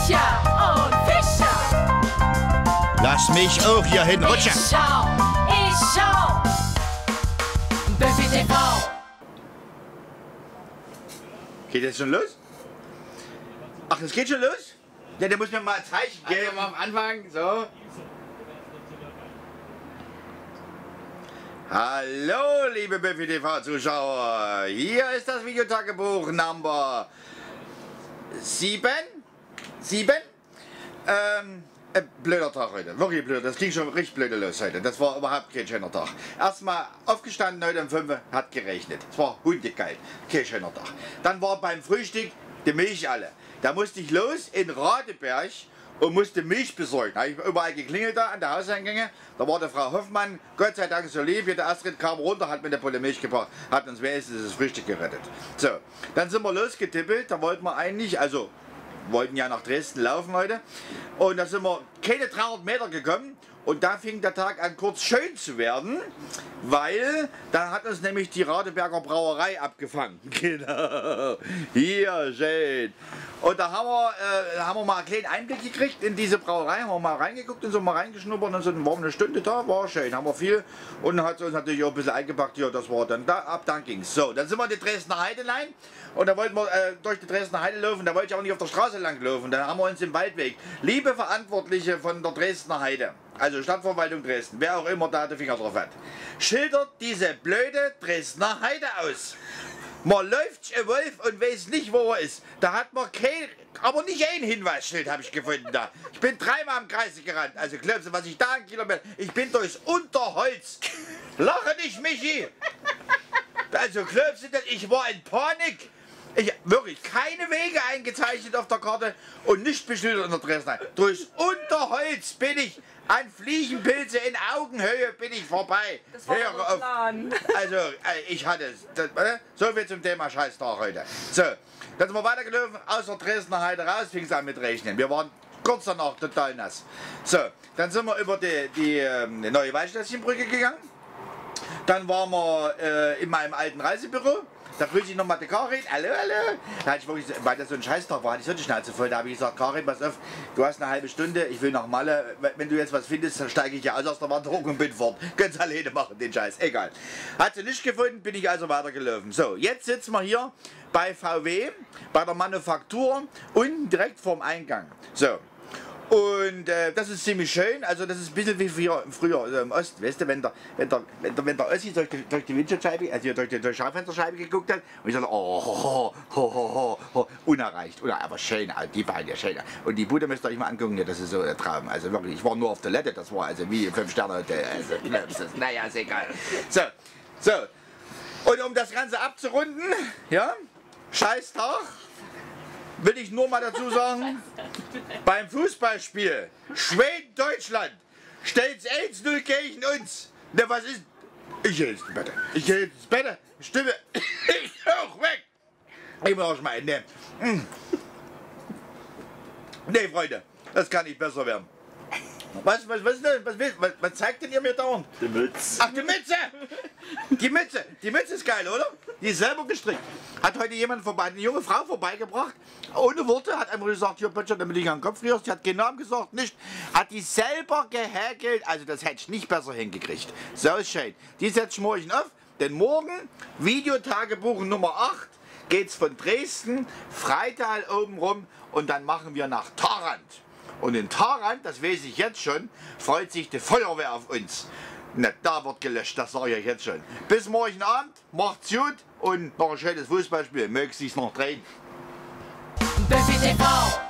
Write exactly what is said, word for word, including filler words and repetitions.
Löcher und Fischer. Lass mich auch hier hinrutschen. Ich schau, ich schau. Böffi T V. Geht das schon los? Ach, das geht schon los? Ja, der muss mir mal ein Zeichen Also geben. mal am Anfang, so. Hallo, liebe Böffi T V-Zuschauer. Hier ist das Videotagebuch Number sieben. sieben. Ähm, äh, blöder Tag heute. Wirklich blöd. Das ging schon richtig blöde los heute. Das war überhaupt kein schöner Tag. Erstmal aufgestanden heute um fünf Uhr, hat geregnet. Es war hundekalt. Kein schöner Tag. Dann war beim Frühstück die Milch alle. Da musste ich los in Radeberg und musste Milch besorgen. Da habe ich überall geklingelt da an der Hauseingänge. Da war die Frau Hoffmann, Gott sei Dank so lieb. Der Astrid kam runter, hat mir eine Pulle Milch gebracht, hat uns wenigstens das Frühstück gerettet. So, dann sind wir losgetippelt. Da wollten wir eigentlich, also wollten ja nach Dresden laufen heute. Und da sind wir keine dreihundert Meter gekommen. Und da fing der Tag an, kurz schön zu werden, weil da hat uns nämlich die Radeberger Brauerei abgefangen. Genau, hier schön. Und da haben wir, äh, haben wir mal einen kleinen Einblick gekriegt in diese Brauerei, haben wir mal reingeguckt und so mal reingeschnuppert und so, dann waren wir eine Stunde da, war schön, haben wir viel und hat uns natürlich auch ein bisschen eingepackt, ja, das war dann da, ab dann ging's. So, dann sind wir in die Dresdner Heidelein und da wollten wir äh, durch die Dresdner Heide laufen, da wollte ich auch nicht auf der Straße lang laufen, dann haben wir uns im Waldweg. Liebe Verantwortliche von der Dresdner Heide, also Stadtverwaltung Dresden, wer auch immer da den Finger drauf hat, schildert diese blöde Dresdner Heide aus. Man läuft ein Wolf und weiß nicht, wo er ist. Da hat man kein, aber nicht ein Hinweisschild habe ich gefunden da. Ich bin dreimal im Kreise gerannt. Also glaubst du, was ich da einen Kilometer... Ich bin durchs Unterholz. Lache nicht, Michi. Also glaubst du, ich war in Panik. Ich wirklich keine Wege eingezeichnet auf der Karte und nicht beschildert in der Dresdner. Durchs Unterholz bin ich an Fliegenpilze in Augenhöhe bin ich vorbei. Das war Hör der auf. Plan. Also äh, ich hatte es. Das, äh, so viel zum Thema Scheißtag heute. So, dann sind wir weitergelaufen, aus der Dresdner Heide raus, fing es an mit Regnen. Wir waren kurz danach total nass. So, dann sind wir über die, die ähm, neue Weißschlösschenbrücke gegangen. Dann waren wir äh, in meinem alten Reisebüro. Da grüße ich nochmal die Karin. Hallo, hallo. Da hatte ich wirklich, weil das so ein Scheißtag war, hatte ich so die Schnauze voll. Da habe ich gesagt, Karin, pass auf, du hast eine halbe Stunde, ich will nach Malle. Wenn du jetzt was findest, dann steige ich ja aus aus der Wanderung und bin fort. Ganz alleine machen den Scheiß. Egal. Hat sie nicht gefunden, bin ich also weitergelaufen. So, jetzt sitzen wir hier bei V W, bei der Manufaktur und direkt vorm Eingang. So. Und äh, das ist ziemlich schön, also das ist ein bisschen wie früher, früher also im Osten, weißt du, wenn der, wenn der, wenn der, wenn der Ossi durch die, durch die Windschutzscheibe, also durch die, durch die Schaufensterscheibe geguckt hat und ich sagte, oh, ho, ho, ho, ho, ho, unerreicht, unerreicht, aber schön, also die beiden, ja schön. Und die Bude müsst ihr euch mal angucken, ja, das ist so ein Traum, also wirklich, ich war nur auf Toilette, das war also wie fünf Sterne Hotel, also, naja, ist egal. So, so, und um das Ganze abzurunden, ja, scheiß Tag. Will ich nur mal dazu sagen, beim Fußballspiel Schweden-Deutschland stellt es eins null gegen uns. Ne, was ist? Ich gehe ins Bett. Ich gehe ins Bett. Stimme. Ich auch weg. Ich muss auch mal ne. Ne, Freunde, das kann nicht besser werden. Was, was, was, was, was, was, was zeigt denn ihr mir dauernd? Die Mütze. Ach, die Mütze! Die Mütze! Die Mütze ist geil, oder? Die ist selber gestrickt. Hat heute jemand vorbei, eine junge Frau vorbeigebracht, ohne Worte, hat einfach gesagt, hier Pötscher, damit ich an den Kopf rührst. Die hat keinen Namen gesagt, nicht. Hat die selber gehäkelt, also das hätte ich nicht besser hingekriegt. So ist schön. Die setzt morgen auf, denn morgen, Videotagebuch Nummer acht, geht's von Dresden, Freital oben rum und dann machen wir nach Tharandt. Und in Tharandt, das weiß ich jetzt schon, freut sich die Feuerwehr auf uns. Na, da wird gelöscht, das sage ich euch jetzt schon. Bis morgen Abend, macht's gut und noch ein schönes Fußballspiel. Mögt sich's noch drehen. Böffi T V.